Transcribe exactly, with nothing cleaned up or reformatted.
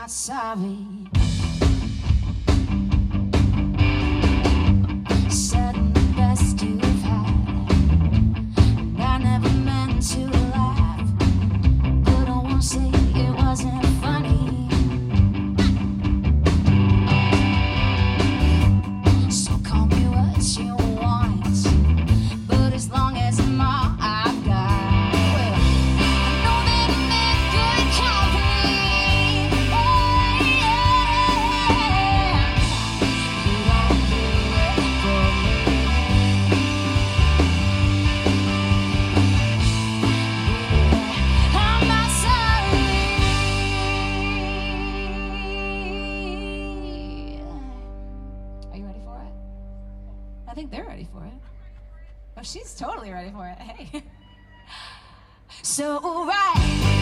not sorry. Said the best you've had, and I never meant to laugh, but I won't say it wasn't funny. So call me what you want, but as long as I'm all I've got, well, I know that I'm in good company. Yeah, yeah. You don't do it for me. I'm not sorry. Are you ready for it? I think they're ready for it. Oh, she's totally ready for it. Hey. So, right.